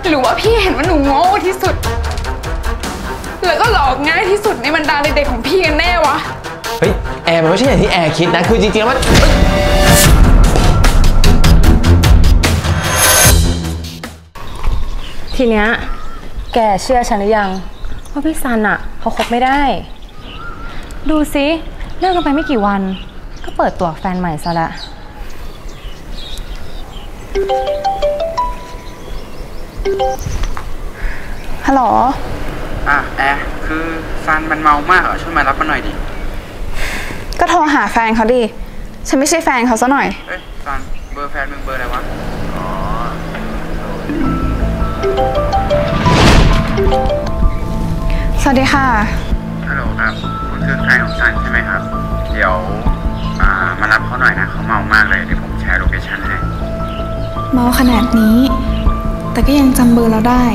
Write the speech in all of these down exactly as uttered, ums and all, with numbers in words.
หรือว่าพี่เห็นว่าหนูโง่ที่สุดแล้วก็หลอกง่ายที่สุดในบรรดาเด็กๆของพี่กันแน่วะเฮ้ยแอร์มันไม่ใช่อย่างที่แอร์คิดนะคือจริงๆแล้วมันทีเนี้ยแกเชื่อฉันหรือยังว่าพี่ซันอะเขาคบไม่ได้ดูสิเลิกกันไปไม่กี่วันก็เปิดตัวแฟนใหม่ซะละฮัลโหลอ่ะแอร์คือซันมันเมามากเหรอช่วยมารับมันหน่อยดิก็โทรหาแฟนเขาดิฉันไม่ใช่แฟนเขาซะหน่อยเอ้ยซันเบอร์แฟนมึงเบอร์อะไรวะอ๋อสวัสดีค่ะฮัลโหลครับคุณคือแฟนของซันใช่ไหมครับเดี๋ยวอ่ามารับเขาหน่อยนะเขาเมามากเลยเดี๋ยวผมแชร์โลเคชั่นให้เมาขนาดนี้แต่ก็ยังจำเบอร์เราได้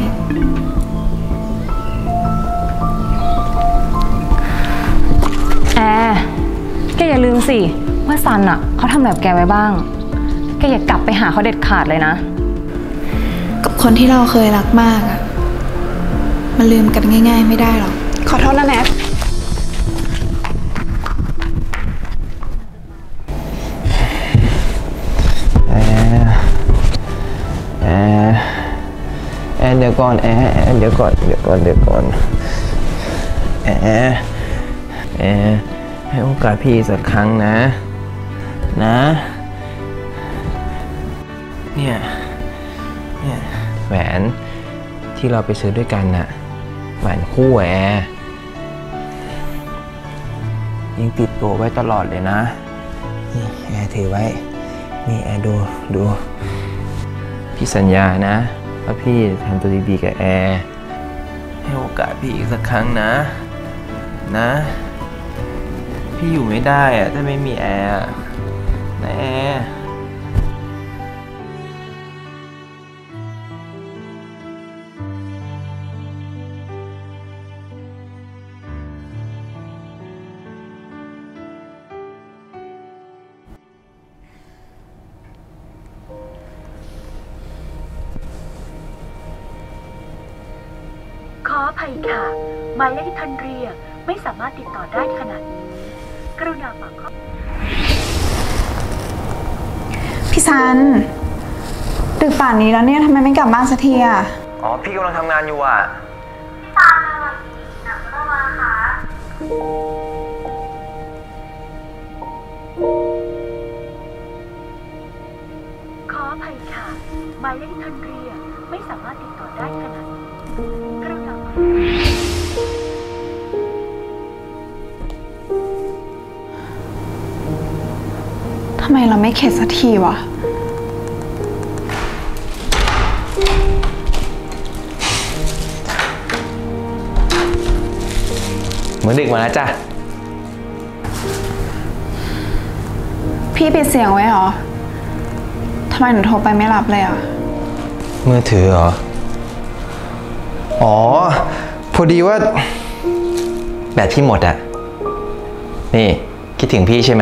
แอร์แกอย่าลืมสิว่าซันอะเขาทำแบบแกไว้บ้างแกอย่ากลับไปหาเขาเด็ดขาดเลยนะกับคนที่เราเคยรักมากอะมันลืมกันง่ายๆไม่ได้หรอกขอโทษนะแนทแอร์แอร์แอร์เดี๋ยวก่อนแอร์แอร์เดี๋ยวก่อนเดี๋ยวก่อนเดี๋ยวก่อนแอร์แอร์ให้โอกาสพี่สักครั้งนะนะเนี่ยเนี่ยแหวนที่เราไปซื้อด้วยกันน่ะแหวนคู่แอร์ยังติดตัวไว้ตลอดเลยนะนี่แอร์ถือไว้นี่แอร์ดูดูพี่สัญญานะว่าพี่ทำตัวดีๆกับแอร์ให้โอกาสพี่อีกสักครั้งนะนะพี่อยู่ไม่ได้อะถ้าไม่มีแอร์นะแอร์ขออภัยค่ะหมายเลขที่ท่านเรียกไม่สามารถติดต่อได้ขณะนี้กรุณาฝากข้อพี่ซันดึกป่านนี้แล้วเนี่ยทำไมไม่กลับบ้านสักทีอ่ะอ๋อพี่กำลังทำงานอยู่อ่ะพี่ซันเลยหนักก็ต้องมาค่ะขออภัยค่ะหมายเลขที่ท่านเรียกไม่สามารถติดต่อได้ขณะนี้กรุณาทำไมเราไม่เข็ดสักทีวะเหมือนดึกมาแล้วจ้ะพี่ปิดเสียงไว้เหรอทำไมหนูโทรไปไม่รับเลยอ่ะมือถือเหรออ๋อพอดีว่าแบตพี่หมดอะนี่คิดถึงพี่ใช่ไหม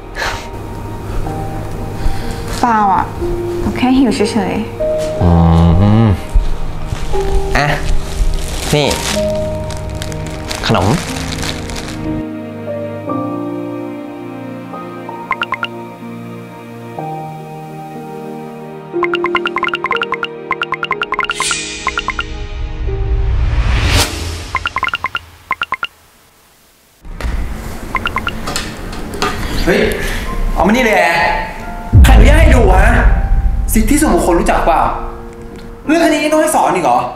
เปล่าอ่ะหนูแค่หิวเฉยๆอืมอ่ะนี่ขนมเฮ้ยเอามานี่เลยแอร์ใครอนุญาตให้ดูฮะสิทธิส่วนบุคคลรู้จักเปล่าเรื่องแค่นี้ต้องให้สอนอีกเหรอ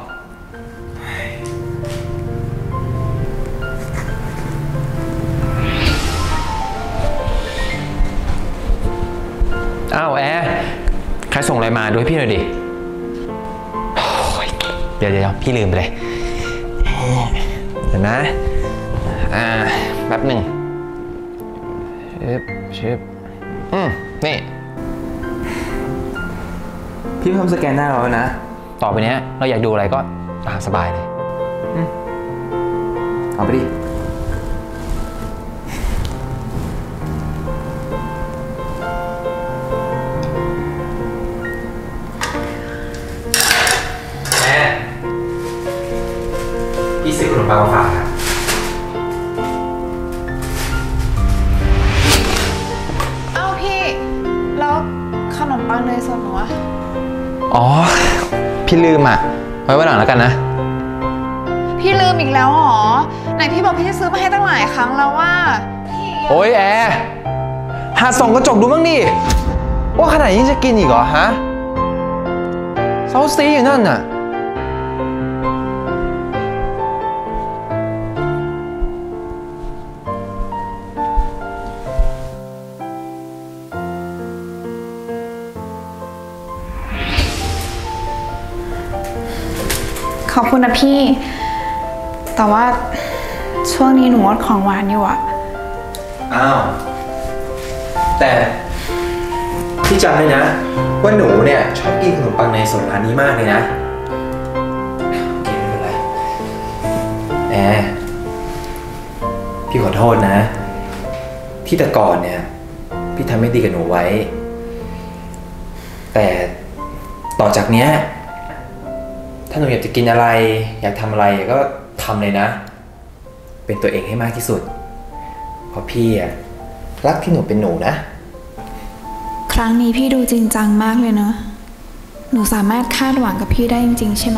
อ้าวแอร์ใครส่งอะไรมาดูให้พี่หน่อยดิเดี๋ยวเดี๋ยวพี่ลืมไปเลยเดี๋ยวนะอ่าแป๊บหนึ่งชิบชิบอืมนี่พี่เพิ่มสแกนหน้าเราแล้วนะต่อไปนี้เราอยากดูอะไรก็ตามสบายเลยเอาไปดิแร์พี่ซื้อขนมปังมาฝากครับเอ้าพี่ แล้วขนมปังเนยสดหนูอะอ๋อ พี่ลืมอ่ะ ไว้วันหลังแล้วกันนะพี่ลืมอีกแล้วเหรอ ไหนพี่บอกพี่จะซื้อมาให้ตั้งหลายครั้งแล้วว่าโอ้ยแอร์หาส่องกระจกดูบ้างดิว่าขนาดนี้จะกินอีกเหรอฮะเซาซีอยู่นั่นน่ะขอบคุณนะพี่ แต่ว่าช่วงนี้หนูงดของหวานอยู่อะอ้าว แต่พี่จำได้นะว่าหนูเนี่ยชอบกินขนมปังเนยสดร้านนี้มากเลยนะโอเคไม่เป็นไรแอร์พี่ขอโทษนะ ที่แต่ก่อนเนี่ยพี่ทำไม่ดีกับหนูไว้ แต่ต่อจากเนี้ยถ้าหนูอยากจะกินอะไรอยากทำอะไรก็ทำเลยนะเป็นตัวเองให้มากที่สุดเพราะพี่อะรักที่หนูเป็นหนูนะครั้งนี้พี่ดูจริงจังมากเลยเนอะหนูสามารถคาดหวังกับพี่ได้จริงๆใช่ไหม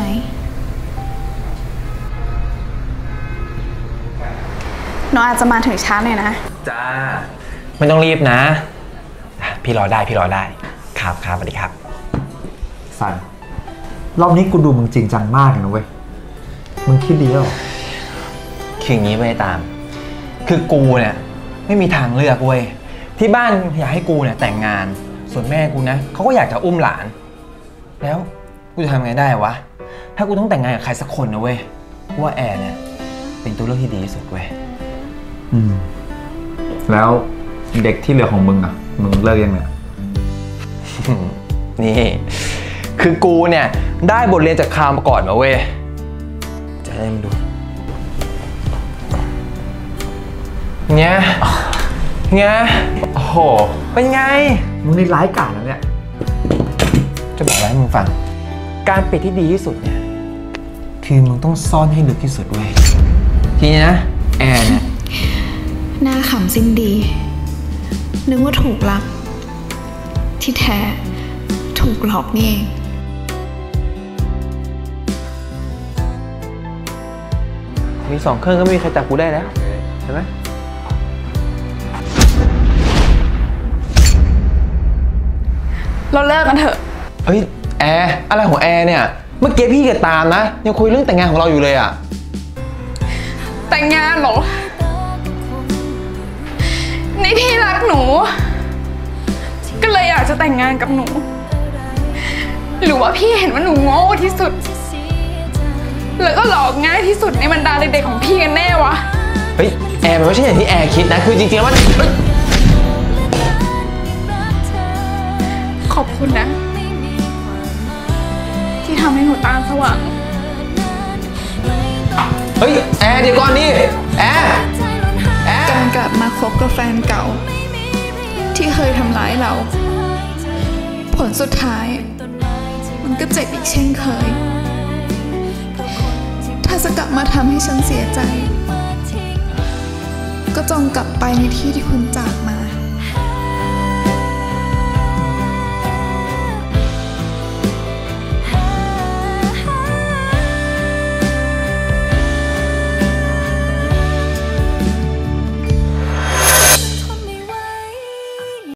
หนูอาจจะมาถึงช้าหน่อยนะจ้าไม่ต้องรีบนะพี่รอได้พี่รอได้ครับครับสวัสดีครับสันรอบนี้กูดูมึงจริงจังมากเลยนะเว้ยมึงคิดดีแล้วคืออย่างนี้ไปตาม คือกูเนี่ยไม่มีทางเลือกเว้ยที่บ้านอยากให้กูเนี่ยแต่งงานส่วนแม่กูนะเขาก็อยากจะอุ้มหลานแล้วกูจะทำไงได้วะถ้ากูต้องแต่งงานกับใครสักคนนะเว้ยว่าแอร์เนี่ยเป็นตัวเลือกที่ดีที่สุดเว้ยอืมแล้วเด็กที่เหลือของมึงอ่ะมึงเลิกยังเนี่ยนี่คือกูเนี่ยได้บทเรียนจากคราวมาก่อนมาเว้ยจะให้มึงดูเนี่ยเนี่ยโอ้โหเป็นไงมึงนี่ร้ายกาจแล้วเนี่ยจะบอกอะไรให้มึงฟังการปิดที่ดีที่สุดเนี่ยคือมึงต้องซ่อนให้ลึกที่สุดเว้ยทีนี้นะแอร์เนี่ยหน้าขำสิ้นดีนึกว่าถูกลักที่แท้ถูกหลอกนี่เองมีสองเครื่องก็ไม่มีใครจับกูได้แล้วใช่ไหมเราเลิกกันเถอะเฮ้ยแอร์อะไรของแอร์เนี่ยเมื่อกี้พี่แกตามนะยังคุยเรื่องแต่งงานของเราอยู่เลยอะแต่งงานเหรอนี่พี่รักหนูก็เลยอยากจะแต่งงานกับหนูหรือว่าพี่เห็นว่าหนูโง่ที่สุดแล้วก็หลอกง่ายที่สุดในบรรดาเด็กๆของพี่กันแน่วะเฮ้ยแอร์มันไม่ใช่อย่างที่แอร์คิดนะคือจริงๆแล้วมันขอบคุณนะที่ทำให้หนูตาสว่างเฮ้ยแอร์เดี๋ยวก่อนนี่แอร์แอร์การกลับมาคบกับแฟนเก่าที่เคยทำร้ายเราผลสุดท้ายมันก็เจ็บอีกเช่นเคยถ้าจะกลับมาทำให้ฉันเสียใจก็จงกลับไปในที่ที่คุณจากมา